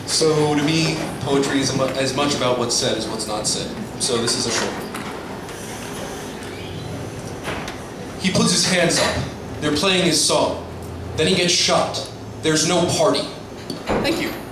So to me, poetry is as much about what's said as what's not said. So this is a short one. He puts his hands up. They're playing his song. Then he gets shot. There's no party. Thank you.